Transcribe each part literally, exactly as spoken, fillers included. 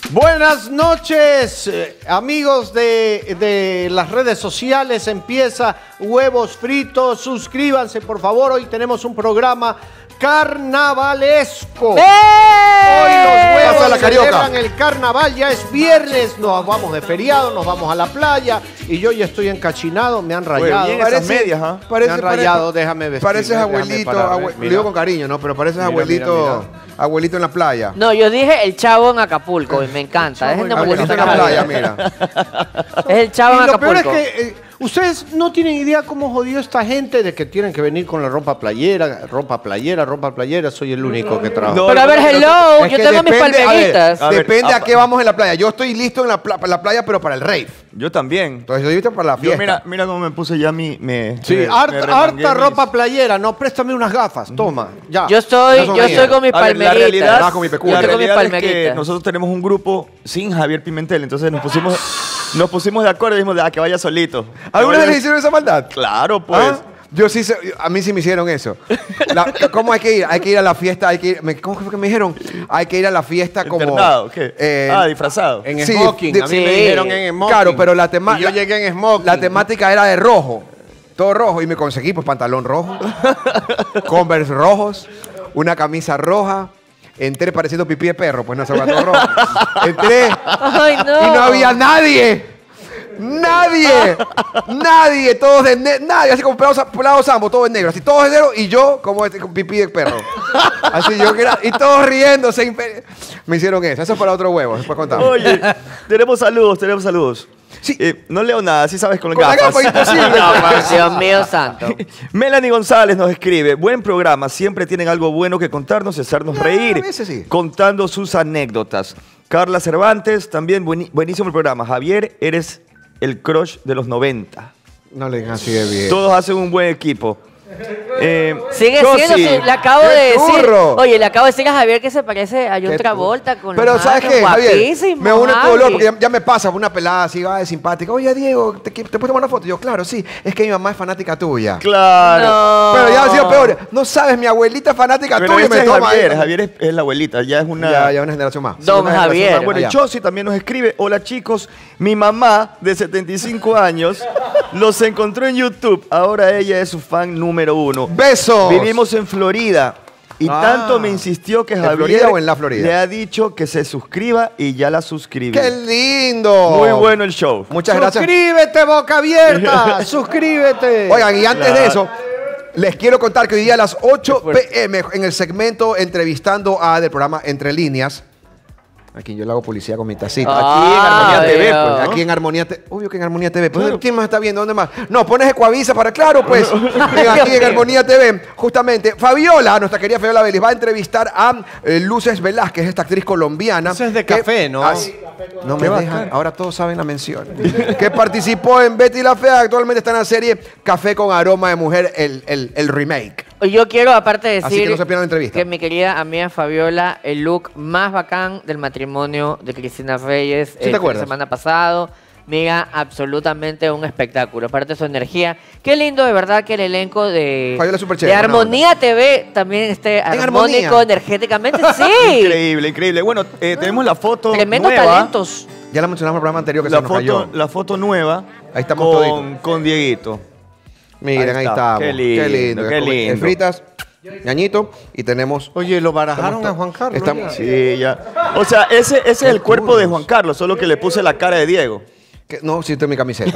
Buenas noches, eh, amigos de, de las redes sociales. Empieza Huevos Fritos. Suscríbanse, por favor. Hoy tenemos un programa carnavalesco. ¡Eh! Hoy los huevos la celebran el carnaval. Ya es viernes. Nos vamos de feriado, nos vamos a la playa. Y yo ya estoy encachinado. Me han rayado. Bien, Parece, esas medias, ¿ah? me han rayado. Déjame vestir. Pareces abuelito. Abue lo digo con cariño, ¿no? Pero pareces mira, abuelito. Mira, mira. Abuelito en la playa. No, yo dije el chavo en Acapulco y me encanta. Es abuelito en la playa, mira. Es el chavo en y lo Acapulco. Peor es que eh, ustedes no tienen idea cómo jodió esta gente de que tienen que venir con la ropa playera, ropa playera, ropa playera. Soy el único que trabaja. No, pero a ver, hello, yo tengo mis palmeritas. A ver, depende a, a qué vamos en la playa. Yo estoy listo en la, pla la playa, pero para el rave. Yo también. Entonces yo listo para la fiesta. Yo mira, mira cómo me puse ya mi... Me, sí, me, harta, me harta ropa playera. No, préstame unas gafas. Toma, ya. Yo estoy, yo estoy con mis palmeritas. La realidad, con mi la realidad es que nosotros tenemos un grupo sin Javier Pimentel. Entonces nos pusimos, nos pusimos de acuerdo y dijimos, ah, que vaya solito. ¿Alguna vez le hicieron esa maldad? Claro, pues. ¿Ah? Yo sí, a mí sí me hicieron eso. La, ¿Cómo hay que ir? Hay que ir a la fiesta, hay que ir, ¿cómo fue que me dijeron? Hay que ir a la fiesta como... ¿Internado? ¿Qué? Eh, ah, disfrazado. En sí, smoking, de, a mí sí. me dijeron en smoking. Claro, pero la temática... Yo llegué en smoking. La temática era de rojo, todo rojo, y me conseguí pues pantalón rojo, Converse rojos, una camisa roja. Entré pareciendo pipí de perro, pues no se todo rojo. Entré Ay, no. y no había nadie. Nadie, nadie, todos de negro, nadie, así como pelados ambos, todos de negro, así todos de negro y yo como este, con pipí de perro. Así yo que era, y todos riéndose. Me hicieron eso, eso es para otro huevo, después contamos. Oye, tenemos saludos, tenemos saludos. Sí. Eh, no leo nada, sí sabes con, con gafas. la gafa imposible. No, Dios mío santo. Melanie González nos escribe, buen programa, siempre tienen algo bueno que contarnos y hacernos no, reír, a veces sí. contando sus anécdotas. Carla Cervantes, también buen, buenísimo el programa. Javier, eres el crush de los noventa. No le digan así de bien. Todos hacen un buen equipo. Eh, Sigue Josie, siendo, sí, le acabo ¡Qué de decir. turro! Oye, le acabo de decir a Javier que se parece a John Travolta con Pero los ¿sabes manos, qué, Javier? guapísimo, Me une tu Javi. dolor porque ya, ya me pasa una pelada así, va de simpática. Oye, Diego, ¿te, ¿te puedes tomar una foto? Y yo, claro, sí. Es que mi mamá es fanática tuya. Claro. No. Pero ya ha sido peor. No sabes, mi abuelita es fanática Pero tuya y ese me es toma. Javier, ahí. Javier es, es la abuelita, ya es una... Ya, ya una generación más. Don Una generación Javier. más. Bueno, Ya. Josie también nos escribe, hola chicos, mi mamá de setenta y cinco años los encontró en YouTube, ahora ella es su fan número uno. ¡Besos! Vivimos en Florida y Ah. tanto me insistió que ¿En Javier Florida o en la Florida? le ha dicho que se suscriba y ya la suscribí. ¡Qué lindo! Muy bueno el show. Muchas gracias. Suscríbete, boca abierta. Suscríbete. Oigan, y antes Claro. de eso, les quiero contar que hoy día a las ocho pe eme en el segmento entrevistando a del programa Entre Líneas. Aquí yo le hago publicidad con mi tacita. Ah, Aquí en Armonía T V, Dios. pues, ¿no? Aquí en Armonía T V. Obvio que en Armonía T V. Pues, Claro. ¿quién más está viendo? ¿Dónde más? No, pones Ecuavisa para claro, pues. Venga, aquí en Armonía T V. Justamente, Fabiola, nuestra querida Fabiola Vélez, va a entrevistar a eh, Luces Velázquez, esta actriz colombiana. Esa es de que- café, ¿no? Ah, sí. No me Qué dejan. bacán. Ahora todos saben la mención. Que participó en Betty la Fea. Actualmente está en la serie Café con Aroma de Mujer, el, el, el remake. Yo quiero, aparte de Así decir que no se pierdan la entrevista. que mi querida amiga Fabiola, el look más bacán del matrimonio de Cristina Reyes te eh, acuerdas? la semana pasado. Mira, absolutamente un espectáculo. Aparte de su energía. Qué lindo, de verdad, que el elenco de, Fabiola es súper de chévere, buena Armonía T V también esté armónico Armonía. energéticamente. Sí. Increíble, increíble. Bueno, eh, tenemos la foto Tremendos nueva. talentos. Ya la mencionamos en el programa anterior que La se nos foto, cayó. la foto nueva Ahí estamos con, toditos. con Dieguito. Miren, Ahí ahí, está. estamos. Qué lindo, qué Come- lindo. eh, Fritas, ñañito, y tenemos... Oye, lo barajaron Estamos a Juan Carlos. estamos- ya. Sí, ya. O sea, ese, ese es el cuerpo de Juan Carlos, solo que le puse la cara de Diego. que- no, sí, esta es mi camiseta.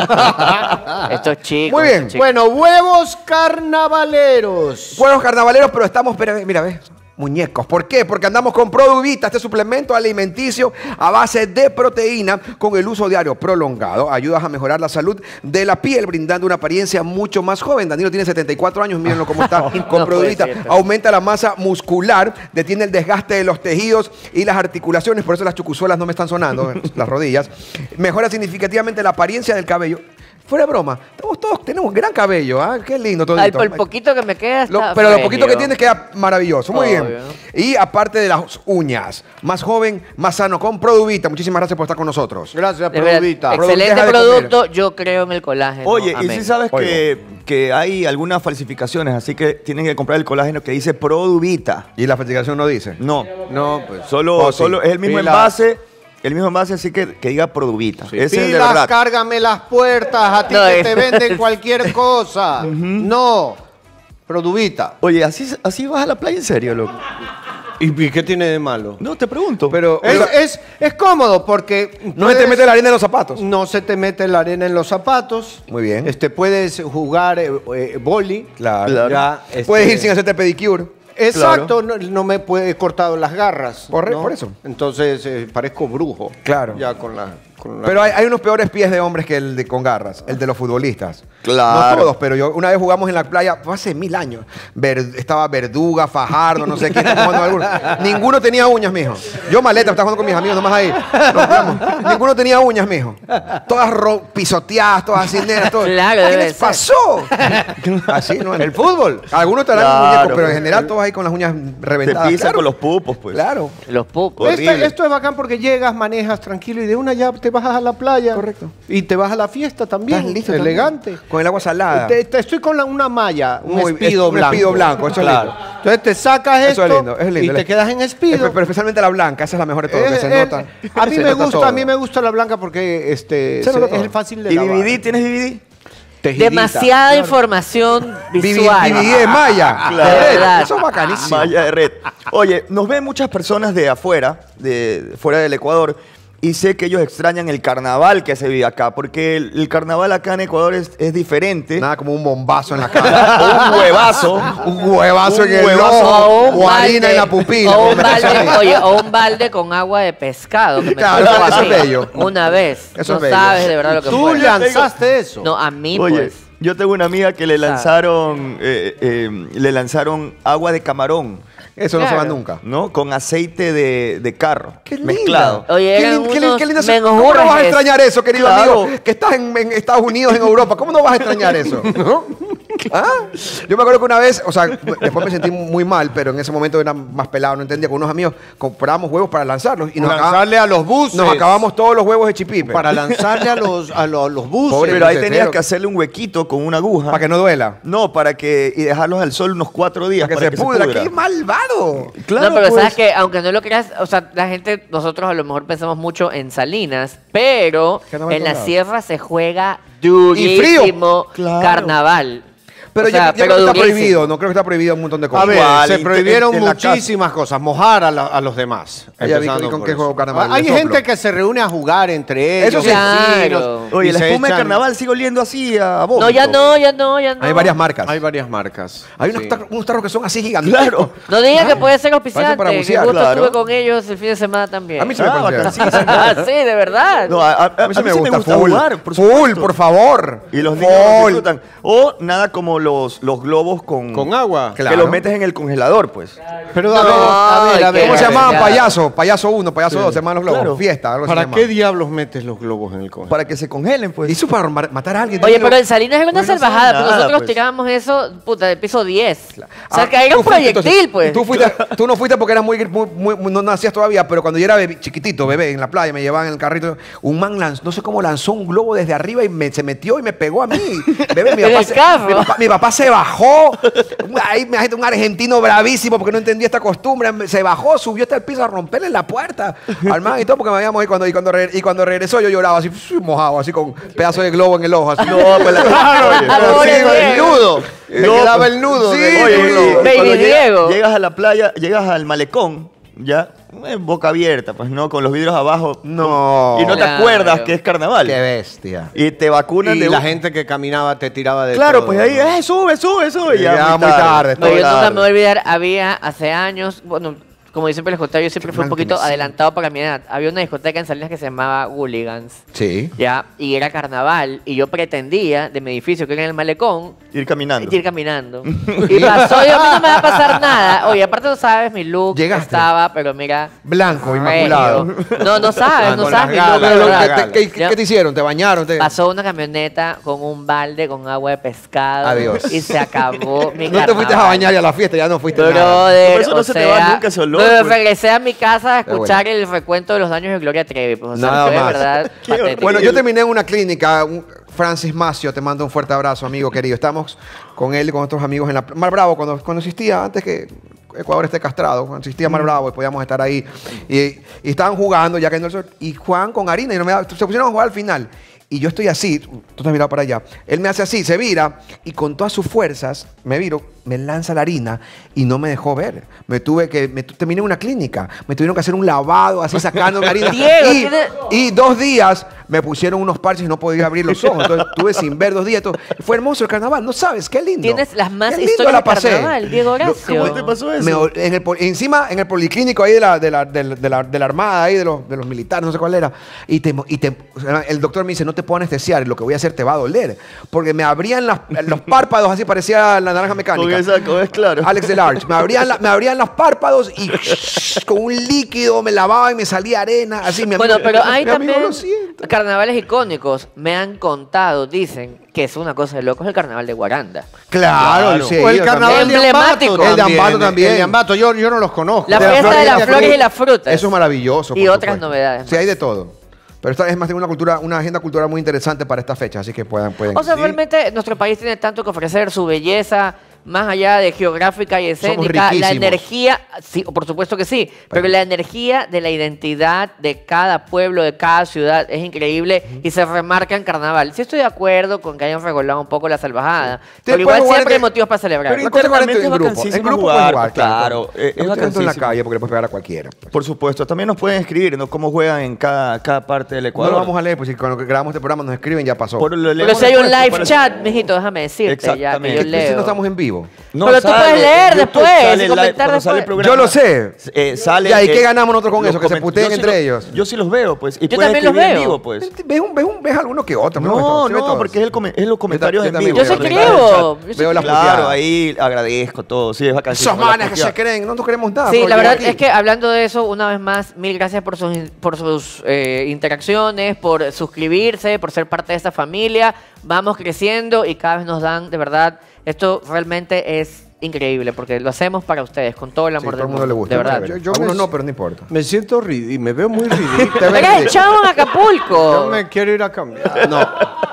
Estos chicos. Muy bien. estos chicos. Bueno, huevos carnavaleros. Buenos carnavaleros, pero estamos, pero, mira, ves, muñecos. ¿Por qué? Porque andamos con Produvita, este suplemento alimenticio a base de proteína con el uso diario prolongado. Ayudas a mejorar la salud de la piel, brindando una apariencia mucho más joven. Danilo tiene setenta y cuatro años, mírenlo cómo está con No puede Produvita. ser. Aumenta la masa muscular, detiene el desgaste de los tejidos y las articulaciones, por eso las chucuzuelas no me están sonando, las rodillas. Mejora significativamente la apariencia del cabello. Fuera de broma, estamos todos, tenemos un gran cabello, ¿ah? Qué lindo todo. Al, por el poquito que me queda Lo- está pero lo poquito que fregio. tienes queda maravilloso. Muy Obvio. bien. Y aparte de las uñas, más joven, más sano, con Produvita. Muchísimas gracias por estar con nosotros. Gracias, De verdad, Produvita. excelente Deja de producto, yo creo en el colágeno. Oye, y Amén. si sabes Oigo. que, que hay algunas falsificaciones, así que tienen que comprar el colágeno que dice Produvita. Y la falsificación no dice. No, No, pues. solo, Oh, sí. solo es el mismo Pila. envase, El mismo envase así que, que diga Produvita. Sí. Ese es el de Pilas, verdad. cárgame las puertas, a ti No, que es- te venden cualquier cosa. No, Produvita. Oye, ¿así, ¿así vas a la playa en serio, loco? ¿Y qué tiene de malo? No, te pregunto. Pero Es, o sea, es- es cómodo porque... no se te puedes- mete la arena en los zapatos. No se te mete la arena en los zapatos. Muy bien. Este, puedes jugar eh, eh, boli. Claro. Claro. Ya, este- Puedes ir sin hacerte pedicure. Exacto, no, no me puede he cortado las garras. Por- ¿no? por eso. Entonces eh, parezco brujo. Claro. Ya con la... con la- Pero hay, hay unos peores pies de hombres que el de con garras, el de los futbolistas. Claro. No todos, pero yo una vez jugamos en la playa, fue hace mil años. Ver- estaba Verduga, Fajardo, no sé quién. estaba jugando alguno. Ninguno tenía uñas, mijo. Yo maleta, estaba jugando con mis amigos, nomás ahí. Nos jugamos. Ninguno tenía uñas, mijo. Todas ro- pisoteadas, todas así negras, todas. Claro, ¿Qué debe les ser. pasó? Así, ¿no? El fútbol. Algunos estarán Claro, muñecos, pero en pues. general todos ahí con las uñas Te reventadas. pisan Claro. con los pupos, pues. Claro. Los pupos. Horrible. Este- esto es bacán porque llegas, manejas tranquilo y de una ya te bajas a la playa. Correcto. Y te vas a la fiesta también. Estás listo elegante. también. Con el agua salada. Te- te- estoy con la- una malla, un Muy- espido un blanco. espido blanco, eso es lindo. Entonces te sacas Eso esto es lindo, es lindo. y te quedas en espido. Pero, pero especialmente la blanca, esa es la mejor de todo, que Es- se es- nota. a mí se me nota gusta, todo. a mí me gusta la blanca porque este Se se- nota todo. es fácil de ¿Y lavar. D V D? ¿Tienes D V D? Tejidita. Demasiada información visual. D V D de Maya. Claro. De verdad. Eso es bacanísimo. Malla de red. Oye, nos ven muchas personas de afuera, de fuera del Ecuador, y sé que ellos extrañan el carnaval que se vive acá, porque el, el carnaval acá en Ecuador es, es diferente. Nada como un bombazo en la cara. O un huevazo. un huevazo Un en el huevazo. ojo. un O harina balde- en la pupila. O un balde, oye, o un balde con agua de pescado. Que me Claro, tocó a eso es mí bello. Una vez. Eso no es bello. sabes de verdad lo que Tú fue. lanzaste eso. No, a mí Oye, pues. yo tengo una amiga que le Sabe. lanzaron, eh, eh, le lanzaron agua de camarón, Eso no se va Claro. nunca. ¿no? Con aceite de, de carro. Qué linda. mezclado. Oye, Qué, eran lin- qué lin- unos qué lindo. menjurjes. ¿Cómo no vas a extrañar eso, querido Claro. amigo? Que estás en, en Estados Unidos, en Europa. ¿Cómo no vas a extrañar eso? ¿No? ¿Ah? Yo me acuerdo que una vez, o sea, después me sentí muy mal, pero en ese momento era más pelado, no entendía. Con unos amigos comprábamos huevos para lanzarlos y nos, Lanzarle acabamos, a los buses. nos acabamos todos los huevos de chipipe. Para lanzarle a los, a los, a los buses. Pobre Pero ahí bucetero. tenías que hacerle un huequito con una aguja. Para que no duela. No, para que... Y dejarlos al sol unos cuatro días. Para que se pudra. pudra. ¡Qué malvado! Claro, no, pero pues. sabes que aunque no lo creas, o sea, la gente, nosotros a lo mejor pensamos mucho en Salinas, pero Que no me en la acordaba. sierra se juega Y frío. durísimo Claro. carnaval. Pero O yo, sea, yo creo pero que está durísimo. prohibido. No creo que está prohibido un montón de A cosas. ver, Igual, se en- prohibieron en la casa. muchísimas cosas. Mojar a, la- a los demás. Ella vi- empezando ¿y con por qué eso. juego carnaval? Hay ¿De soplo? gente que se reúne a jugar entre Eso ellos. sí. vecinos, Claro. y Oye, la se espuma de echan- carnaval sigue oliendo así a vos. No, ya no, ya no, ya no. Hay varias marcas. Hay varias marcas. Hay unos, Sí. tarros, unos tarros que son así gigantes. Claro. No digas que puede ser auspiciante. para que bucear, justo claro. estuve con ellos el fin de semana también. A mí sí me Ah, parece. bacanísimo. sí, de verdad. No, a, a- a A mí sí me sí gusta, full. jugar, por full, supuesto. por favor. Y los niños Full. disfrutan. O nada como los, los globos con, Con agua. Claro. que los metes en el congelador, pues. Pero a No, ver, a ver, a ay, ver. ¿Cómo se Ya, llamaban? ya. Payaso. Payaso uno, payaso dos, se llaman los globos. Claro. Fiesta, algo así ¿Para se qué llama. diablos metes los globos en el congelador? Para que se congelen, pues. Y eso para ma- matar a alguien. Oye, digo, pero en Salinas es una Pues no saben salvajada, pero nada, nosotros pues. tirábamos eso, puta, de piso diez. O sea, Ah, que era tú un fuiste, proyectil, entonces, pues. Tú, fuiste, tú no fuiste porque eras muy, muy, muy- muy- no nacías todavía, pero cuando yo era bebé- chiquitito, bebé, en la playa, me llevaban en el carrito, un man lanzó, no sé cómo lanzó un globo desde arriba y me, se metió y me pegó a mí. Bebé, mi En papá, el se, carro. mi, papá, mi papá se bajó. Ahí me un argentino bravísimo porque no entendía esta costumbre. Se bajó, subió hasta el piso a romperle la puerta al man y todo porque me habíamos ido. Y cuando, y cuando, re- y cuando regresó yo lloraba así, mojado, así con pedazo de globo en el ojo. Así. No, pues la... Oye, Ah, Pero pobre sí, el Diego. nudo. Le No, quedaba pues, el nudo. sí, de- Oye, del y- globo. y Baby cuando llega- Diego. llegas a la playa, llegas al malecón, ya, eh, boca abierta, pues no, con los vidrios abajo. No. Y no te Claro. acuerdas que es carnaval. Qué bestia. Y te vacunan Y de la un- gente que caminaba te tiraba de Claro, todo, pues ahí, ¿no? eh, sube, sube, sube. Y ya muy tarde, No, yo Todo nunca tarde. me voy a olvidar, había hace años, bueno, como yo siempre les contaba, yo siempre fui un Mal poquito que me adelantado para mi edad. Había una discoteca en Salinas que se llamaba Hooligans, Sí. ya, y era carnaval, y yo pretendía, de mi edificio, que era en el malecón, Ir caminando. ir caminando. Y pasó, yo a mí no me va a pasar nada. Oye, aparte no sabes, mi look Llegaste. estaba, pero mira... Blanco, regio. inmaculado. No, no sabes, Ah, no con sabes mi las look. galas, de Pero, con verdad. las ¿qué, qué- qué- Ya. qué te hicieron? ¿Te bañaron? ¿Te- Pasó una camioneta con un balde con agua de pescado. Adiós. Y se acabó mi No te fuiste a carnaval. bañar y a la fiesta, ya no fuiste nada. Brother, Por eso no o se te sea, va nunca ese olor, no, pues. regresé a mi casa a Pero escuchar el recuento de los daños de Gloria Trevi. Pues, o sea, Nada fue de más. verdad Qué patético. Bueno, yo terminé en una clínica. un- Francis Macio, te mando un fuerte abrazo, amigo querido. Estamos con él y con otros amigos en la Mar Bravo cuando, cuando existía, antes que Ecuador esté castrado, cuando existía Mar Bravo, y podíamos estar ahí. Y, y estaban jugando, ya cayendo el sol, y jugaban con harina, y no me daba- se pusieron a jugar al final. Y yo estoy así, tú te has mirado para allá. Él me hace así, se vira, y con todas sus fuerzas, me viro, me lanza la harina, y no me dejó ver. Me tuve que, me tu- terminé en una clínica, me tuvieron que hacer un lavado, así sacando la harina. Diego, y, tiene- y dos días me pusieron unos parches y no podía abrir los ojos. Entonces tuve sin ver dos días. Todo. Fue hermoso el carnaval, ¿no sabes? Qué lindo. Tienes las más Qué lindo historias la de pasé. carnaval, Diego Horacio. ¿Cómo te pasó eso? Me ol- en el, pol- encima, en el policlínico ahí de la, de la, de la, de la- de la Armada, ahí de los, de los militares, no sé cuál era. Y, te, y te, o sea, el doctor me dice, no te puedo anestesiar, lo que voy a hacer te va a doler. Porque me abrían las- los párpados, así parecía la naranja mecánica. Con esa, con es claro. Alex Delarge. Me abrían, la- me abrían los párpados y con un líquido me lavaba y me salía arena. Así, mi Bueno, amigo- pero hay mi amigo, también lo siento. carnavales icónicos. Me han contado, dicen, que es una cosa de locos el carnaval de Guaranda. Claro, Claro. sí, O el yo carnaval también. de Ambato Emblemático. también. El de Ambato también. El de Ambato, yo, yo no los conozco. La De las fiesta de flores las y flores frutas. y las frutas. Eso es maravilloso. Y por otras supuesto. novedades Sí, hay más. de todo. Pero esta es más, tengo una cultura, una agenda cultural muy interesante para esta fecha, así que puedan, pueden. O sea, sí. realmente nuestro país tiene tanto que ofrecer, su belleza, más allá de geográfica y escénica, la riquísimos. energía, sí, por supuesto que sí, pero la energía de la identidad de cada pueblo, de cada ciudad es increíble y se remarca en carnaval. Sí estoy de acuerdo con que hayan regulado un poco la salvajada, pero Te igual puedes jugar siempre hay entre- motivos para celebrar. Pero Una cosa es jugar en internamente es grupo. En vacancísimo grupo jugar, puedes jugar, claro. claro. Es- es No estoy tanto en la vacancísimo. calle porque le puedes pegar a cualquiera. pues. Por supuesto, también nos pueden escribir, ¿no? Cómo juegan en cada, cada parte del No Ecuador. lo vamos a leer, pues si cuando grabamos este programa nos escriben ya pasó. Por- lo Pero leemos si hay un después, live para- chat, mijito, déjame decirte ya que Exactamente. yo Si leo. no estamos en vivo. No, Pero tú sale puedes leer en YouTube, después y sale live, comentar cuando sale el después. programa, Yo lo sé. eh, sale, Ya, ¿y qué eh, ganamos nosotros con los eso? Que se coment- puteen yo sí entre lo- ellos. Yo sí los veo, pues. Y Yo pueden también los escribir en veo. vivo, pues. ¿Ves, un, ves, un, ves alguno que otro? No, no, se ve no, todos. porque es, el come- es los comentarios yo en también vivo. Yo veo, sí yo escribo. también. yo sí Veo las escribo. Claro, puteadas. ahí agradezco todo. Sí, es vacaciones. Esos manes que se creen, no nos queremos nada. Sí, pero la yo verdad aquí. es que hablando de eso, una vez más, mil gracias por sus, por sus eh, interacciones, por suscribirse, por ser parte de esta familia. Vamos creciendo y cada vez nos dan, de verdad, esto realmente es increíble porque lo hacemos para ustedes, con todo el Sí, amor todo del el mundo le mundo. gusta. De verdad. Yo, Yo a me- unos no, pero no importa. Me siento ridículo, me veo muy ridículo. Eres el chavo en Yo Acapulco. me quiero ir a cambiar. No.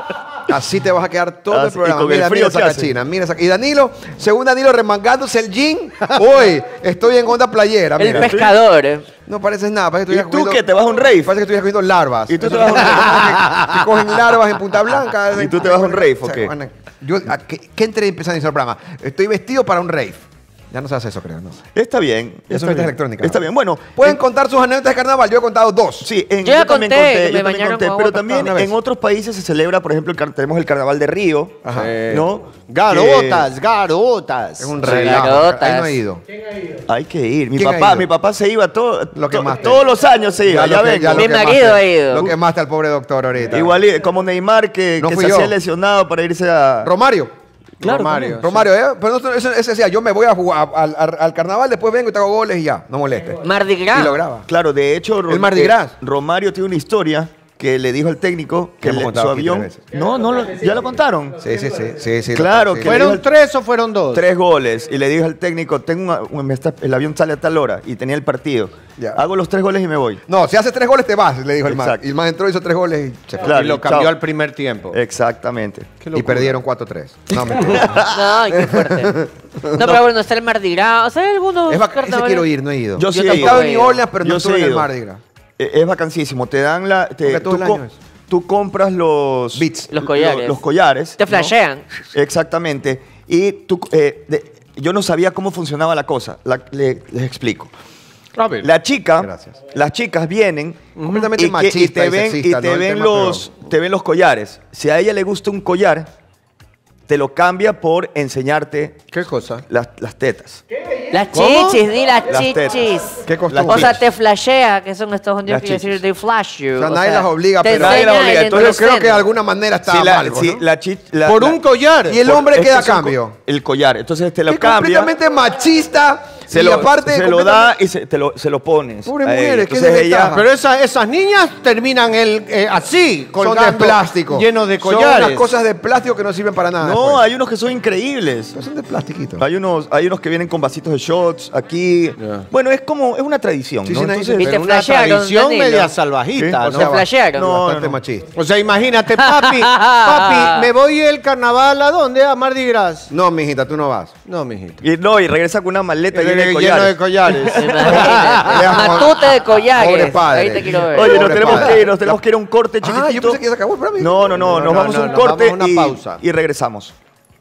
Así te vas a quedar todo el Así, y programa. con el Mira, frío mira esa que hace. cachina, mira esa- Y Danilo, según Danilo, remangándose el jean. Hoy estoy en onda playera. El Mira. pescador. No pareces nada. Parece que ¿Y estuvieras tú comiendo- qué? ¿Te vas a un rave? Parece que estuvieras comiendo larvas. ¿Y tú te Eso- vas a un que, que cogen larvas en Punta Blanca. ¿Y tú te vas a un rave o qué? bueno, Yo, ¿a ¿qué, ¿Qué entré empezando a iniciar el programa? Estoy vestido para un rave. Ya no se hace eso, creo, ¿no? Está bien. Eso está es bien. electrónica. Está bien. Bueno, Pueden en- contar sus anécdotas de carnaval. Yo he contado dos. Sí, en, Yo ya también conté, conté, que yo me también bañaron conté, con pero agua también pasada. Una en vez. otros países se celebra, por ejemplo, el car- tenemos el carnaval de Río, Ajá. ¿no? Garotas, garotas. Es un Sí, relajo. garotas. Ahí no he ido. Hay que ir. Mi ¿Quién ha papá, ido? mi papá se iba todo, Lo que to- más te- todos los años se iba, ya, lo que- vengo. ya lo Mi que más marido te- ha ido. Lo que más al pobre doctor ahorita. Igual y- como Neymar que, No que fui se yo. hacía lesionado para irse a... Romario. Claro, Romario. también. Romario, ¿eh? Pero no, ese, ese decía, yo me voy a jugar al, al- al carnaval, después vengo y te hago goles y ya, no molestes. Mardi Gras. Y lo graba. Claro, de hecho, Ro- El Mardi eh, Gras. Romario tiene una historia que le dijo al técnico Que que hemos le- contado su aquí avión... tres veces. No, no, lo- ya lo contaron. Sí, sí, sí. sí, sí Claro, sí, que sí. ¿Fueron dijo- tres o fueron dos? Tres goles. Y le dijo al técnico, tengo una- un- me está- el avión sale a tal hora y tenía el partido. Ya. Hago los tres goles y me voy. No, si haces tres goles te vas, le dijo el man. Exacto. Y el man entró, hizo tres goles y se fue. Claro, y lo y cambió chao. al primer tiempo. Exactamente. Qué Y locura. perdieron cuatro tres. No, mentira. No, qué fuerte. No, pero bueno, está el Mardi Gras. O sea, hay algunos es vac- ese carnavales. quiero ir, no he ido. Yo sí Yo he tampoco ido. Estaba en he New ido. Orleans, pero no Yo estuve sí he en el ido. Mardi Gras. Eh, Es vacancísimo. Te dan la... te- Porque todo tú, el co- año es. tú compras los... Beats. Los collares. Los, los collares. Te ¿no? flashean. Exactamente. Y tú... eh, de- yo no sabía cómo funcionaba la cosa. La- le- les explico. A ver. La chica, Gracias. las chicas vienen Completamente y, que- y machista te y ven, y sexista, te ¿no? El ven tema, los, te ven los collares. Si a ella le gusta un collar, te lo cambia por enseñarte ¿Qué cosa? las, las tetas. Las ¿Cómo? chichis, di las, Las tetas. chichis. ¿Qué costumbre? O sea, te flashea, que son Estados Unidos, Las quiere decir chichis. they flash you. O sea, O nadie sea, las obliga, te pero- Nadie las enseña obliga. el Entonces, Yo creo que de endoseno. alguna manera está Sí, la- mal. sí, ¿no? la chi- la- Por la- un collar. Y el por- hombre es que queda a son co- cambio. El collar. Entonces te lo Es cambia. completamente machista. Se y lo, aparte se lo da y se, te lo, se lo pones. Pobre a ella. mujeres, qué Entonces ella... desventaja. Pero esa- esas niñas terminan el, eh, así, son de colgando, plástico. llenos de Son collares. unas cosas de plástico que no sirven para nada. No, después. hay unos que son increíbles. Pero son de plastiquito. Hay unos, hay unos que vienen con vasitos de shots aquí. Ya. Bueno, es como, es una tradición, Sí, ¿no? sí, nadie Entonces, Y Pero te una flashearon, tradición Danilo. media Sí, salvajita, o ¿no? Te flashearon. no, Bastante no. machista. O sea, imagínate, papi, papi, ¿me voy el carnaval a dónde? ¿A Mardi Gras? No, mijita, tú no vas. No, mijito. y, no, y regresa con una maleta Y llena de lleno collares. de collares. Imagínate. Matute de collares. Pobre padre. Ahí te quiero ver. Oye, nos Pobre tenemos padre. que ir, nos tenemos que ir a un corte chiquitito. Ah, yo pensé que ya se acabó el programa. No, no, no, No, nos no, vamos a no, un nos corte vamos a una y, pausa. y regresamos.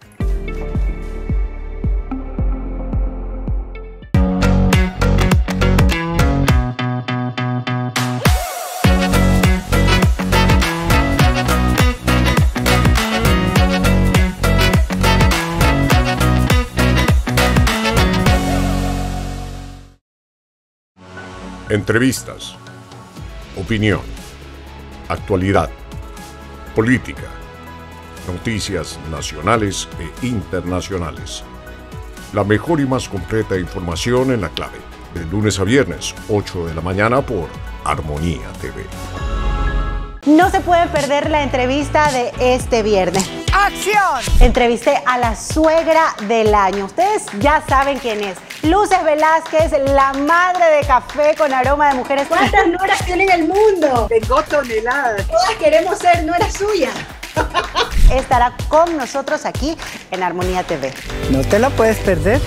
Entrevistas, opinión, actualidad, política, noticias nacionales e internacionales. La mejor y más completa información en La Clave, de lunes a viernes, ocho de la mañana por Armonía T V. No se puede perder la entrevista de este viernes. ¡Acción! Entrevisté a la suegra del año. Ustedes ya saben quién es. Luces Velázquez, la madre de café con aroma de mujeres. ¿Cuántas nueras tiene en el mundo? Tengo toneladas. Todas queremos ser nueras suyas. Estará con nosotros aquí en Armonía T V. No te la puedes perder.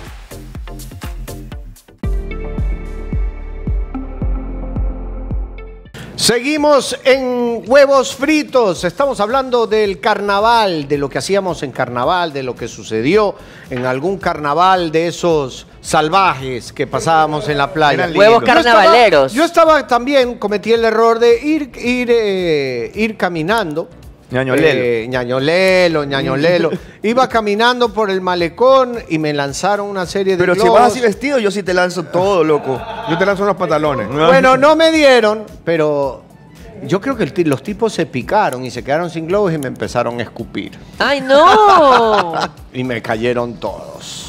Seguimos en Huevos Fritos. Estamos hablando del carnaval, de lo que hacíamos en carnaval, de lo que sucedió en algún carnaval de esos salvajes que pasábamos en la playa. Eran Huevos lindos. carnavaleros. Yo estaba, yo estaba también, cometí el error de ir, ir, eh, ir caminando. Ñañolelo. Eh, ñañolelo, ñañolelo. Iba caminando por el malecón y me lanzaron una serie de Pero si globos. vas así vestido, yo sí te lanzo todo, loco. Yo te lanzo unos pantalones. Bueno, no me dieron, pero yo creo que el ti- los tipos se picaron y se quedaron sin globos y me empezaron a escupir. ¡Ay, no! Y me cayeron todos.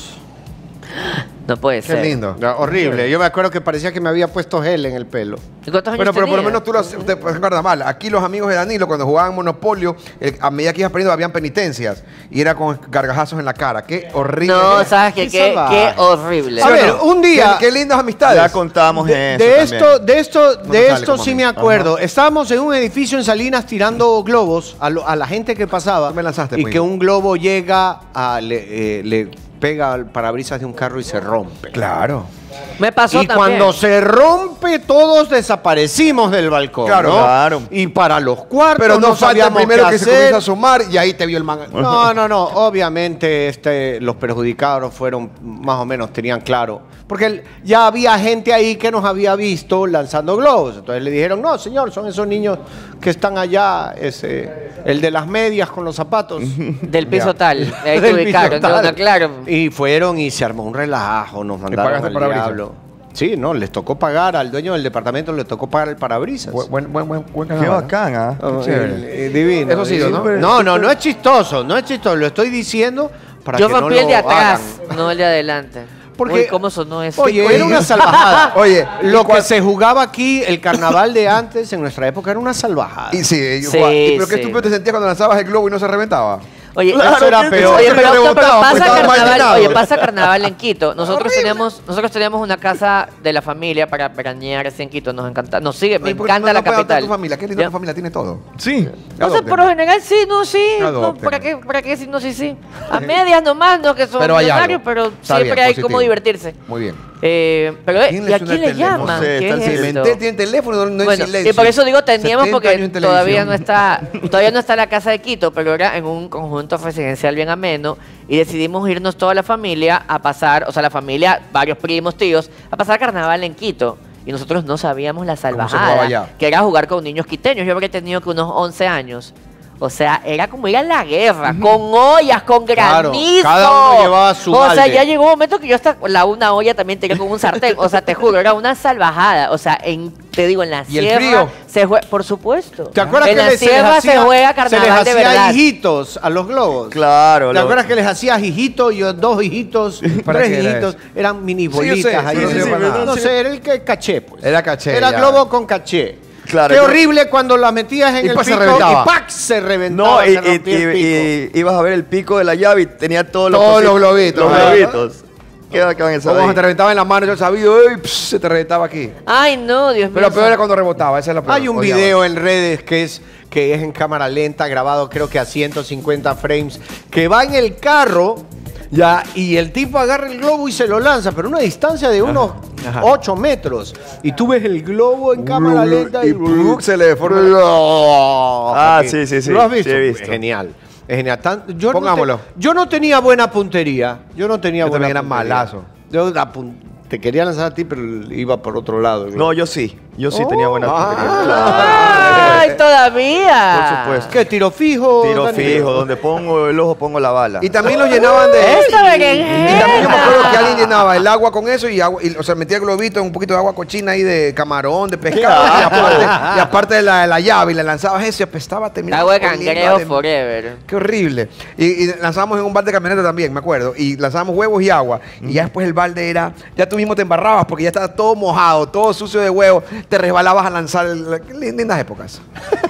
No puede Qué ser. lindo. Ya, horrible. Yo me acuerdo que parecía que me había puesto gel en el pelo. ¿Y cuántos años Bueno, pero por lo tenía? menos tú lo haces- te puedes guardar mal. Aquí los amigos de Danilo, cuando jugaban Monopolio, el- a medida que ibas aprendiendo, habían penitencias. Y era con gargajazos en la cara. Qué horrible. No, ¿sabes qué? Qué Qué, salvaje. qué horrible. A ¿Sí o ver, no? un día- Qué, qué lindas amistades. Ya contamos De, eso de también. esto, de esto, No de te sale esto como sí a me mí. acuerdo. Estábamos en un edificio en Salinas tirando globos a, lo- a la gente que pasaba. Tú me lanzaste, y pues. que un globo llega a le, eh, le pega al parabrisas de un carro y se rompe. Claro. Me pasó Y también. cuando se rompe, todos desaparecimos del balcón. Claro, ¿no? claro. Y para los cuartos Pero no, falta el sabíamos primero qué que se hacer. comienza a sumar y ahí te vio el man. No, no, no. Obviamente este, los perjudicados fueron más o menos, tenían claro. Porque el- ya había gente ahí que nos había visto lanzando globos. Entonces le dijeron, no, señor, son esos niños que están allá, ese, el de las medias con los zapatos. Del piso Ya. tal. Ahí te Del ubicaron. piso tal. no, claro. Y fueron y se armó un relajo, nos mandaron pagaste al el parabrisas? diablo. Sí, no, les tocó pagar, al dueño del departamento le tocó pagar el parabrisas. Buen, buen, buen, buen, buen Qué carnaval, ¿no? bacán, ¿ah? Oh, chévere. eh, eh, divino. Eso sí, divino. ¿no? No, no, no es chistoso, no es chistoso, lo estoy diciendo para Yo que no rompí lo el de atrás, hagan. no el de adelante. Porque- Uy, ¿cómo sonó eso? Oye, era una salvajada. Oye, lo y que cua- se jugaba aquí, el carnaval de antes, en nuestra época, era una salvajada. Y sí, yo Sí, jugaba. ¿Y pero qué sí. estúpido te sentías cuando lanzabas el globo y no se reventaba? Oye, Claro, eso era que- peor. Oye, Se pero, rebotaba, pero pues, pasa estaba mal carnaval, llenado. oye, pasa carnaval en Quito. Nosotros teníamos, nosotros teníamos una casa de la familia para veranear así en Quito. Nos encanta, nos sigue, me Ay, ¿por qué encanta no- la no puede adoptar capital. tu familia? Qué lindo, Ya. tu familia tiene todo. Sí. No sé, Adopten. por lo general sí, no, sí. No, Adopten. ¿para qué, para qué? Sí, no, sí, sí. A medias nomás, no que son Pero hay millonarios, algo. pero Está siempre bien, hay positivo. cómo divertirse. Muy bien. Eh, pero, ¿Quién ¿y le a suena quién le el teléfono? llaman? No sé, ¿Qué está el es Se esto? inventé, tiene teléfono, no, no hay Bueno, silencio. y por eso digo teníamos setenta porque años en todavía televisión. no está todavía no está la casa de Quito, pero era en un conjunto residencial bien ameno y decidimos irnos toda la familia a pasar, o sea, la familia, varios primos, tíos, a pasar carnaval en Quito. Y nosotros no sabíamos la jugaba salvajada, allá? que era jugar con niños quiteños. Yo habría tenido que unos once años. O sea, era como ir a la guerra, con ollas, con Claro, granizo. cada uno llevaba su O sea, balde. ya llegó un momento que yo hasta la una olla también tenía como un sartén. O sea, te juro, era una salvajada. O sea, en, te digo, en la ¿Y el sierra frío? se juega, por supuesto. ¿Te acuerdas en que la le- se les sierra hacía, se juega se carnaval les de hacía verdad. hijitos a los globos? Claro. ¿Te lo- acuerdas que les hacías hijitos, yo dos hijitos, ¿Para tres qué era hijitos? eso? Eran mini Sí, yo bolitas sé, ahí. sí, en sí, el- sí, ¿verdad? no sé, era el que caché, pues. Era caché, Era ya. globo con caché. Claro, Qué yo- horrible cuando la metías en Y el pues se pico reventaba. y ¡pac! Se reventaba, No, y, se rompía y- el pico. y- y ibas a ver el pico de la llave y tenía todos los, Todos los cositos- globitos, Los ¿verdad? globitos. Qué bacán eso. O cuando ahí. te reventaba en la mano, yo sabido, ¡ey! Pss, se te reventaba aquí. Ay, no, Dios mío. Pero peor era cuando rebotaba, esa es la peor. Hay un odiaba. video en redes que es, que es en cámara lenta, grabado creo que a ciento cincuenta frames, que va en el carro Ya, y el tipo agarra el globo y se lo lanza, pero a una distancia de unos Ajá. ocho metros. Y tú ves el globo en cámara lenta y, Y ¡pluk! Se le deforma. Ah, sí, sí, sí. ¿Lo has visto? Sí, he visto. Es genial. Es genial. Tan- yo Pongámoslo. No te- yo no tenía buena puntería. Yo no tenía Yo buena también era puntería. malazo. Yo apun- te quería lanzar a ti, pero iba por otro lado. el globo. No, yo sí. Yo sí tenía buena Ah. puntería. ¡Ay, todavía! Por supuesto. ¿Qué? ¿Tiro fijo? Tiro Dani? fijo, donde pongo el ojo pongo la bala. Y también lo llenaban de... ¡Esta Y berenjena! también yo me acuerdo que alguien llenaba el agua con eso y, agua, y o sea, metía el globito en un poquito de agua cochina ahí de camarón, de pescado. Y aparte, y aparte de la, la llave y le lanzabas eso y apestaba terminaba. Agua de oliendo cangrejo a dem- forever. Qué horrible. Y, y lanzábamos en un balde de camioneta también, me acuerdo. Y lanzábamos huevos y agua. Y ya después el balde era... Ya tú mismo te embarrabas porque ya estaba todo mojado, todo sucio de huevo. Te resbalabas a lanzar... el- qué lindas épocas.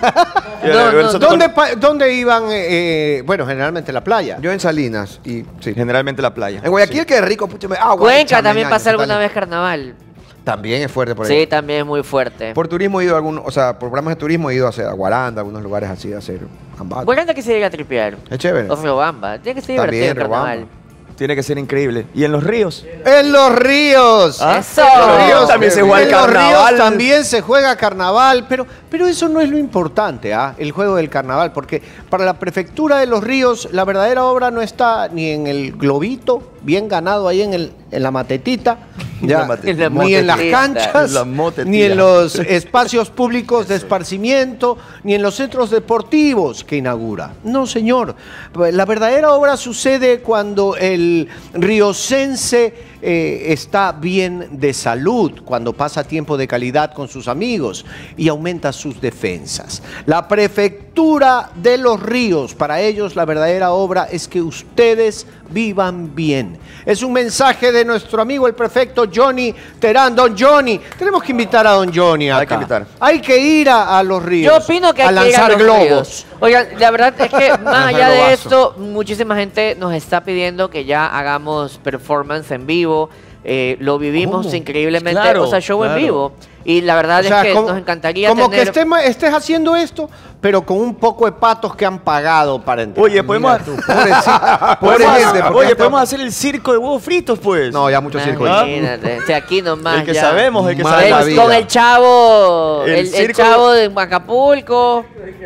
No, no, ¿Dónde, pa- dónde iban? eh, eh, bueno, generalmente la playa. Yo en Salinas y... Sí. Generalmente la playa. En Guayaquil, qué rico, pucha, me- agua. Cuenca échame, también ñaño, pasé alguna total. vez carnaval. También es fuerte por ahí. Sí, también es muy fuerte. Por turismo he ido a algún, o sea, por programas de turismo he ido a hacer a Guaranda, algunos lugares así, a hacer ambas. Bueno, que se llega a tripear. Es chévere. O Riobamba. Tiene que ser También, divertido el carnaval. Riobamba. Tiene que ser increíble. ¿Y en los ríos? En los ríos. ¿Ah? ¡Eso! En los ríos También se juega el en los carnaval. ríos también se juega carnaval, pero, pero eso no es lo importante, ¿ah? El juego del carnaval, porque para la prefectura de Los Ríos la verdadera obra no está ni en el globito bien ganado ahí en, el, en la matetita, ya, La matetita. ni en las motetita. canchas, La motetita. ni en los espacios públicos de esparcimiento, ni en los centros deportivos que inaugura. No, señor. La verdadera obra sucede cuando el riocense eh, está bien de salud, cuando pasa tiempo de calidad con sus amigos y aumenta sus defensas. La prefectura de Los Ríos, para ellos la verdadera obra es que ustedes vivan bien. Es un mensaje de nuestro amigo el prefecto Johnny Terán. Don Johnny, tenemos que invitar a don Johnny acá. Hay que invitar. Hay que ir a, a Los Ríos. Yo opino que hay a que ir a lanzar los globos. ríos. Oigan, la verdad es que más allá de globazo. esto, muchísima gente nos está pidiendo que ya hagamos performance en vivo. Eh, lo vivimos ¿Cómo? increíblemente, Claro, o sea, show claro. en vivo. Y la verdad O sea, es que como, nos encantaría como tener... que estés, estés haciendo esto, pero con un poco de patos que han pagado para entrar. Oye, podemos, Mira tú. Pobrecita, pobre podemos- gente, porque oye, hasta- podemos hacer el circo de huevos fritos, pues. No, ya mucho circo. ¿Ah? Imagínate, o sea, aquí nomás El que ya. sabemos, el que Mala sabemos. El- vida. con el chavo, El el, el circo- chavo de Acapulco.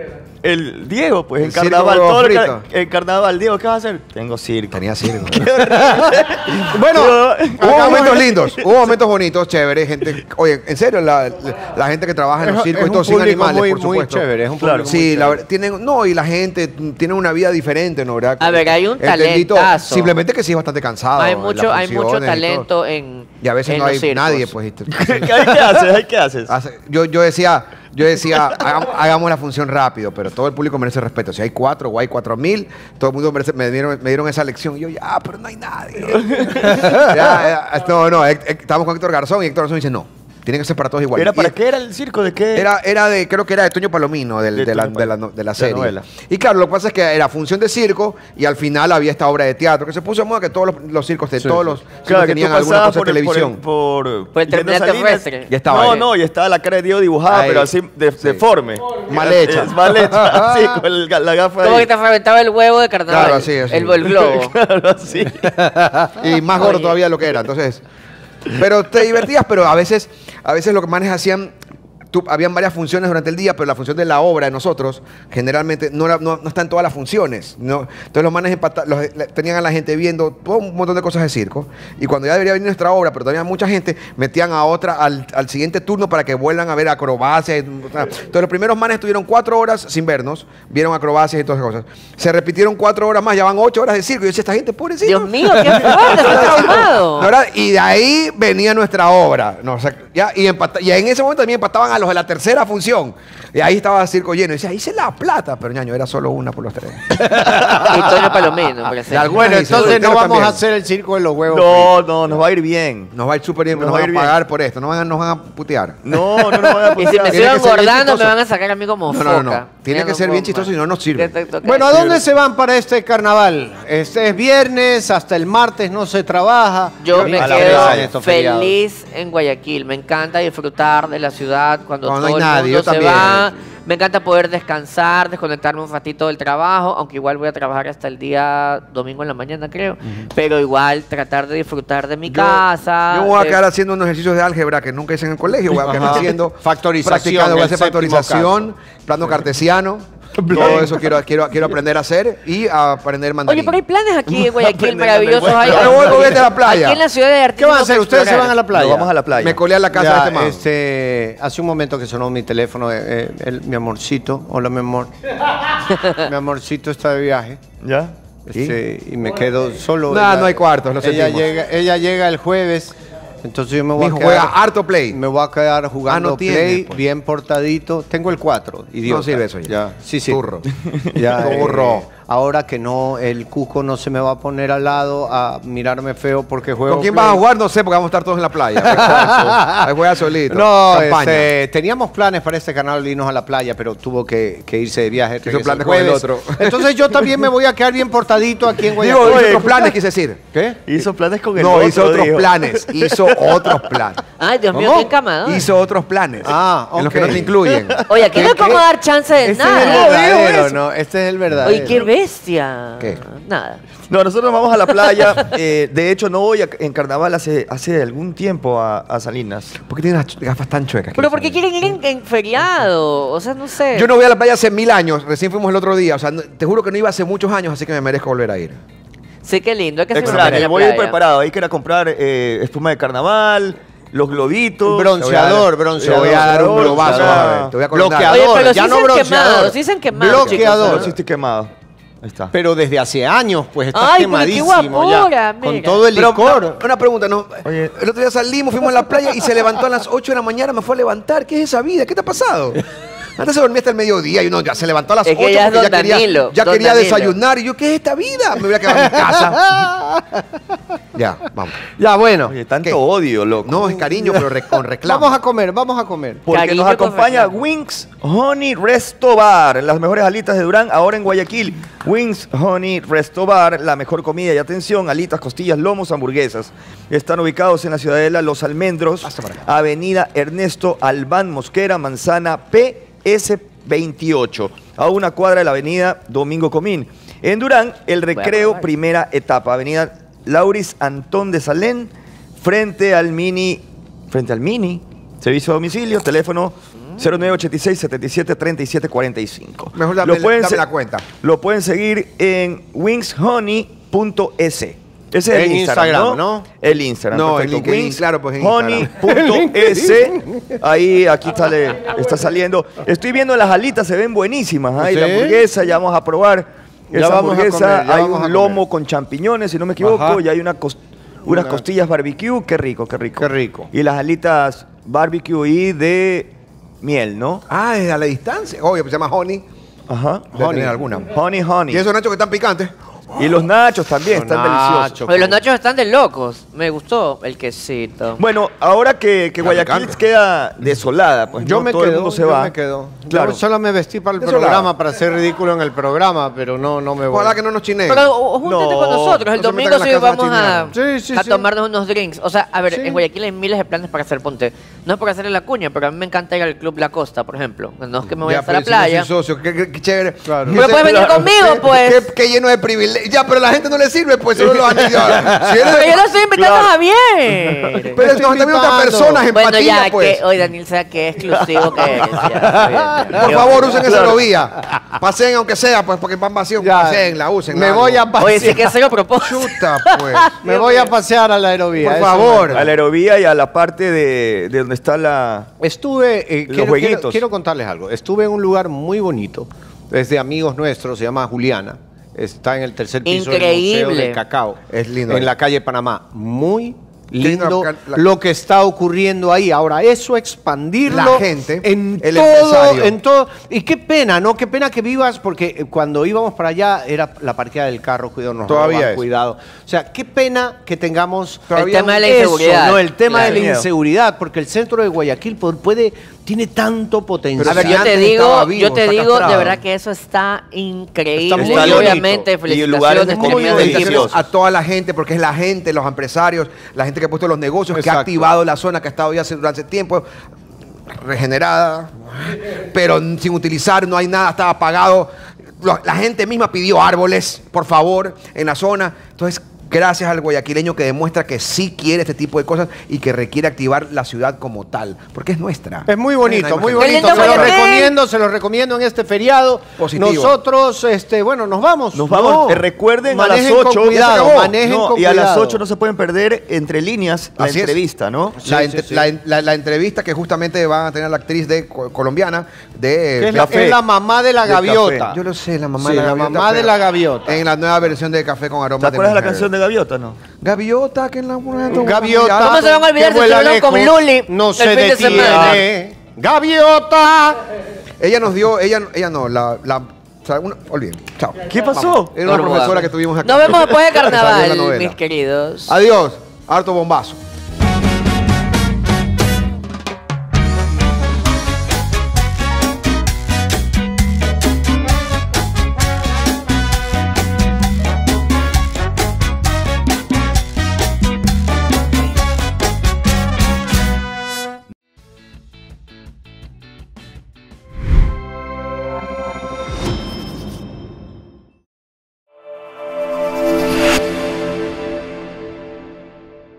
El Diego, pues, en El circo carnaval. de huevos Todo lo que- fritos. en carnaval, Diego, ¿qué vas a hacer? Tengo circo. Tenía circo. Bueno, Hubo momentos lindos, hubo momentos bonitos, chéveres, gente. Oye, en serio, la, la gente que trabaja en los Es- circos es y un todo sin público animales, muy- por muy supuesto. chévere, es un Claro, público sí, muy la chévere. ver- tienen, no, y la gente tiene una vida diferente, ¿no? ¿Verdad? A ver, hay un Entendí todo. talentazo. Simplemente que sí es bastante cansado. hay en las mucho, hay mucho funciones y todo. talento en Y a veces en no los hay circos. nadie, pues. y te- ¿Qué, qué haces? ¿Qué haces? Hace- Yo, yo decía, yo decía, hagamos, hagamos la función rápido, pero todo el público merece respeto. Si hay cuatro o hay cuatro mil, todo el mundo merece, me, dieron, me dieron esa lección. Y yo, ya, pero no hay nadie. Ya, ya, no, no, Hect- Hect- estábamos con Héctor Garzón y Héctor Garzón dice, no, tiene que ser para todos igual. ¿Era Y- para qué era el circo? ¿De qué? Era, era de, creo que era de Toño Palomino, del- De de, la, Toño de la- Palomino. de la La serie. novela. Y claro, lo que pasa es que era función de circo y al final había esta obra de teatro que se puso de moda que todos los, los circos de todos los circos Claro, que tú tenían alguna pasabas cosa por, de el- por, televisión. el- por, Por el Yendo terminal Salinas. terrestre. Ya estaba No, ahí. no, y estaba la cara de Diego dibujada, Ahí. pero así de- Sí. deforme. Mal hecha. Es mal hecha, así, con el- la gafa Como ahí. que te reventaba el huevo de carnaval. Claro, así, así. El, el globo. Claro, así. Y más gordo Oye. todavía de lo que era. Entonces, pero te divertías, pero a veces, a veces lo que manes hacían, tú, habían varias funciones durante el día, pero la función de la obra de nosotros generalmente no, era- no, no está en todas las funciones. ¿no? Entonces los manes empata- los- le- tenían a la gente viendo todo un montón de cosas de circo. Y cuando ya debería venir nuestra obra, pero todavía mucha gente, metían a otra al, al siguiente turno para que vuelvan a ver acrobacias. y- o sea, Entonces los primeros manes estuvieron cuatro horas sin vernos, vieron acrobacias y todas esas cosas. Se repitieron cuatro horas más, ya van ocho horas de circo. Y yo decía, esta gente, pobrecita. Dios mío, qué fuerte, estoy traumado. ¿No, verdad? Y de ahí venía nuestra obra. ¿no? O sea, ya, y, empata- y en ese momento también empataban a los de la tercera función. Y ahí estaba el circo lleno. Y decía, hice la plata. Pero ñaño, era solo una por los tres. Y Toño Palomino, por De ejemplo. algunas Bueno, y entonces solteros no vamos también. a hacer el circo de los huevos. No, no, nos va a ir bien. Nos va a ir súper bien, Nos nos va a van ir a bien. pagar por esto. No van a, nos van a putear. No, no nos van a Y si me putear. sigo Tiene que ser bien engordando, me chistoso. van a sacar a mí como No, foca. no, no, no. Tiene Ya que no ser puedo bien chistoso más. y no nos sirve. Te- te- te- Bueno, ¿a dónde se van para este carnaval? Este es viernes, hasta el martes no se trabaja. Yo me A la quedo playa, estos feriados. feliz en Guayaquil. Me encanta disfrutar de la ciudad cuando Cuando todo hay el nadie, mundo yo se también. va Me encanta poder descansar, desconectarme un ratito del trabajo, aunque igual voy a trabajar hasta el día domingo en la mañana, creo. Uh-huh. Pero igual tratar de disfrutar de mi yo, casa. Yo voy a de... quedar haciendo unos ejercicios de álgebra que nunca hice en el colegio. Voy a quedar haciendo factorización. Voy a hacer factorización, plano cartesiano. Todo eso quiero, quiero, quiero aprender a hacer y a aprender mandarín. Oye, pero hay planes aquí en Guayaquil maravillosos. Hay, yo voy, voy a la playa. Aquí en la ciudad de Arte. ¿Qué van a hacer? ¿Ustedes se van a la playa? Nos vamos a la playa. Me colé a la casa ya, de este man. Este, hace un momento que sonó mi teléfono, eh, eh, el, mi amorcito. Hola, mi amor. Mi amorcito está de viaje. ¿Ya? Este, y me quedo solo. No, ella, no hay cuartos, lo ella sentimos. llega, ella llega el jueves. Entonces yo me voy Mijo, a quedar, juega harto Play. Me voy a quedar jugando ah, no tiene, Play, pues. bien portadito. Tengo el cuatro, idiota. No sirve eso ya. ya. Sí, sí. Turro. Ya, Turro. Eh, ahora que no, el cuco no se me va a poner al lado a mirarme feo porque juego ¿Con quién Play. vas a jugar? No sé, porque vamos a estar todos en la playa. Ahí juega solito. No, este, teníamos planes para este canal de irnos a la playa, pero tuvo que, que irse de viaje. Hizo planes con el otro. Entonces yo también me voy a quedar bien portadito aquí en Guayaquil. Digo, hizo otros planes, quise decir. ¿Qué? Hizo planes con el no, otro. No, hizo otros dijo. planes. Hizo otros planes. Ay, Dios mío, ¿Cómo? qué encamado. Hizo otros planes. Ah, en los ok. que no te incluyen. Oye, aquí no es como dar chance de Este nada. es el verdadero, ¿no? Este es el verdadero. Oye, qué bestia. ¿Qué? Nada. No, nosotros vamos a la playa. Eh, de hecho, no voy a, en carnaval hace, hace algún tiempo a, a Salinas. ¿Por qué tienes las gafas tan chuecas? Pero ¿por qué quieren ir en, en feriado? O sea, no sé. Yo no voy a la playa hace mil años. Recién fuimos el otro día. O sea, no, te juro que no iba hace muchos años, así que me merezco volver a ir. Sí, qué lindo. Hay que hacer una Extraño, pequeña voy a ir playa. preparado. Hay que ir a comprar eh, espuma de carnaval, los globitos. Bronceador, Te bronceador. voy a dar un globazo. bronceador. vas a ver. Te voy a colocar. Bloqueador. Oye, pero ya sí no se han bronceador. quemado, sí se han quemado, Bloqueador. chicos, Pero sí estoy quemado. Ahí está. Pero desde hace años, pues estás Ay, pero qué quemadísimo guapura, ya. mira. Con todo el Pero, licor. una pregunta, ¿no? Oye. El otro día salimos, fuimos a la playa y se levantó a las ocho de la mañana, me fue a levantar. ¿Qué es esa vida? ¿Qué te ha pasado? Antes se dormía hasta el mediodía y uno ya se levantó a las Es que ocho ya es porque ya don quería, Danilo, ya don quería Danilo. desayunar. Y yo, ¿qué es esta vida? Me voy a quedar en mi casa. Ya, vamos. Ya, bueno. Oye, tanto ¿Qué? odio, loco. No, es cariño, pero re- con reclamo. Vamos a comer, vamos a comer. Porque Cariño nos con acompaña reclamo. Wings Honey Resto Bar, las mejores alitas de Durán, ahora en Guayaquil. Wings Honey Resto Bar, la mejor comida y atención, alitas, costillas, lomos, hamburguesas. Están ubicados en la Ciudadela Los Almendros, Pasa por acá. Avenida Ernesto Albán Mosquera, Manzana P S veintiocho, a una cuadra de la Avenida Domingo Comín. En Durán, el recreo, probar. primera etapa, Avenida Lauris Antón de Salén, frente al Mini, frente al Mini, servicio a domicilio, teléfono cero nueve ochenta y seis, setenta y siete, treinta y siete cuarenta y cinco. Mejor dame, Lo pueden dame se- la cuenta. Lo pueden seguir en wings honey punto es. Ese es el En Instagram, Instagram, ¿no? ¿no? El Instagram. No, perfecto. en LinkedIn, claro, pues en honey punto es. Ahí, aquí sale, está saliendo. Estoy viendo las alitas, se ven buenísimas. Ahí ¿Sí? la hamburguesa, ya vamos a probar. Ya Esa vamos a hamburguesa, comer, ya hay vamos a un lomo comer. con champiñones, si no me equivoco, Ajá. y hay una cos- unas Una- costillas barbecue. Qué rico, qué rico. Qué rico. Y las alitas barbecue y de miel, ¿no? Ah, desde a la distancia. Obvio, pues se llama Honey. Ajá. Debe tener alguna. Honey, honey. Y esos nachos que están picantes. Y los nachos también Los están nachos. deliciosos. Oye, los nachos están de locos. Me gustó el quesito. Bueno, ahora que, que La Guayaquil picante. queda desolada, pues Yo no, me todo quedo, el mundo se yo va. me quedo. Claro. Yo solo me vestí para el Desolado. programa, para ser ridículo en el programa, pero no, no me voy. Ojalá que no nos chineen. Pero o- júntate No, con nosotros. El no se domingo metan en sí la casa vamos a, chinear. Sí, sí, a sí. tomarnos unos drinks. O sea, a ver, Sí. en Guayaquil hay miles de planes para hacer ponte. No es por hacerle la cuña, pero a mí me encanta ir al Club La Costa, por ejemplo. No es que me voy Ya, hasta la pero si no playa. soy socio, qué, qué- qué chévere. Claro. Qué Pero puedes venir claro. conmigo, Qué- pues. Qué, qué lleno de privilegios. Ya, pero a la gente no le sirve, pues solo los han Si eres- Pero yo no estoy invitando Claro. a Javier. Pero nos están viendo otras invitando. personas en Bueno, empatía, ya, pues. que hoy Daniel sea que exclusivo que eres. ya, Por Yo- favor, usen esa aerovía. Pasen aunque sea, pues, porque van vacíos. Ya. Pasen, la usen. Me algo. voy a pasear. Oye, sí que cero propósito. Chuta, pues. Me voy a pasear a la aerovía. Por eso favor. me- A la aerovía y a la parte de, de donde está la... Estuve, eh, Los quiero, jueguitos. quiero- quiero contarles algo. Estuve en un lugar muy bonito, es de amigos nuestros, se llama Juliana. Está en el tercer piso del Increíble. Museo del Cacao. Es lindo En ahí. la calle Panamá. Muy lindo lindo la- la- lo que está ocurriendo ahí. Ahora, eso expandirlo La gente, en el todo, empresario. en todo. Y qué pena, ¿no? Qué pena que vivas, porque eh, cuando íbamos para allá era la parqueada del carro, cuidado, nos Todavía roban, es. cuidado. O sea, qué pena que tengamos Todavía El tema de la eso, inseguridad. no, el tema Claro. de la inseguridad, porque el centro de Guayaquil pu- puede, tiene tanto potencial. Pero A ver, si yo te antes digo, estaba vivo, yo te está digo, castrado. de verdad que eso está increíble. Está muy y bonito. obviamente, Y lugares felicitaciones. muy terminas de deliciosos. equipo. A toda la gente, porque es la gente, los empresarios, la gente que ha puesto los negocios, que Exacto. ha activado la zona, que ha estado ya hace- durante tiempo. regenerada, pero sin utilizar, no hay nada, estaba apagado. La gente misma pidió árboles, por favor, en la zona. Entonces, gracias al guayaquileño que demuestra que sí quiere este tipo de cosas y que requiere activar la ciudad como tal, porque es nuestra. Es muy bonito, muy Qué bonito. lindo Se lo Guayaquil. recomiendo, se lo recomiendo en este feriado. Positivo. Nosotros, este, bueno, nos vamos. Nos vamos, No. eh, recuerden a las Manejen con ocho. cuidado, Ya se acabó. manejen No, con y a las cuidado. ocho no se pueden perder entre líneas la Así es. entrevista, ¿no? La, Sí, ent- sí, sí. la en- la- la entrevista que justamente va a tener la actriz de co- colombiana de Que es, la, Café. es la mamá de la De gaviota. Café. Yo lo sé, la mamá Sí, de la la gaviota. mamá de pero la gaviota. En la nueva versión de Café con Aroma ¿Te acuerdas de la mujer. canción de Gaviota, no? Gaviota, que en la Gaviota. ¿Cómo se van a olvidar que si vuela estuvieron con lejos, Luli no el se fin de semana? detiene. Gaviota. Ella nos dio, ella, ella no, la, la o sea, una- olviden. Chao. ¿Qué pasó? Vamos. Era una Nos profesora vamos. que tuvimos acá. Nos vemos después de Que salió en la carnaval, novela. mis queridos. Adiós. Harto bombazo.